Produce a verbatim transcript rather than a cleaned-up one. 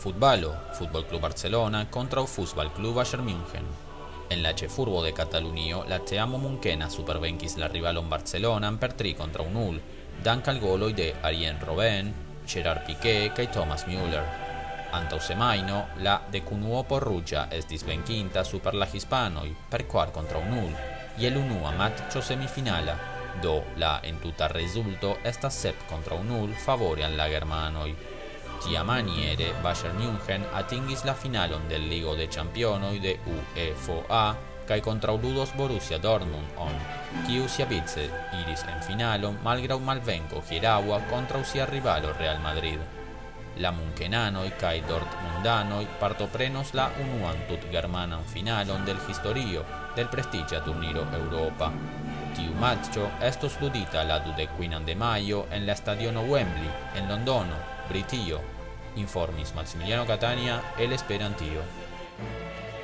Futbalo, Futbol Club Barcelona contra el Futbol Club Bayern München. En la Furbo de Catalunio, la teamo munchena supervenkis la rivalon Barcelonan per tri contra un nul, dank al goloj de Arjen Robben, Gerard Piqué kaj Thomas Müller. Antaŭ semajno, la dekunuopo ruĝa estis venkinta super la hispanoj per kvar kontraŭ nul je l'unua matĉo semifinala, do la entuta rezulto estas sep kontraŭ nul favore al la germanoj. Tiamaniere Bayern München atingis la finalon del Ligo de Ĉampionoj de UEFA kaj kontraŭludos Borussia Dortmund on, kiu siavice iris en finalon malgraŭ malvenko hieraŭa kontraŭ sia rivalo Real Madrid. La munkenanoj kaj dortmundanoj partoprenos la unuan tutgermanan finalon del historio del prestiĝa turniro Eŭropa. Tiu matĉo estos ludita la dudekquinan de majo en la stadiono Wembley en Londono, Britio, informis Maximiliano Catania el Esperantio.